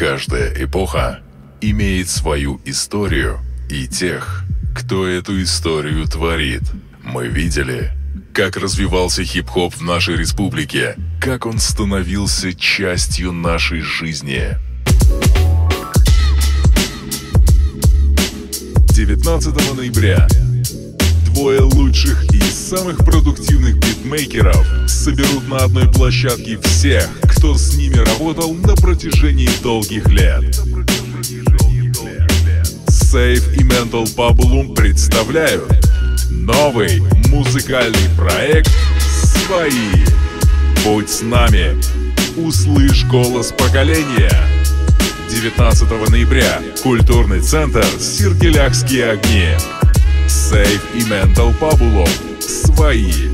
Каждая эпоха имеет свою историю и тех, кто эту историю творит. Мы видели, как развивался хип-хоп в нашей республике, как он становился частью нашей жизни. 19 ноября двое лучших и самых продуктивных битмейкеров соберут на одной площадке всех, кто с ними работал на протяжении долгих лет. Сейф и Mental Pabulum представляют новый музыкальный проект «Свои». Будь с нами, услышь голос поколения. 19 ноября. Культурный центр «Сиркелякские огни». Сейф и Mental Pabulum. «Свои».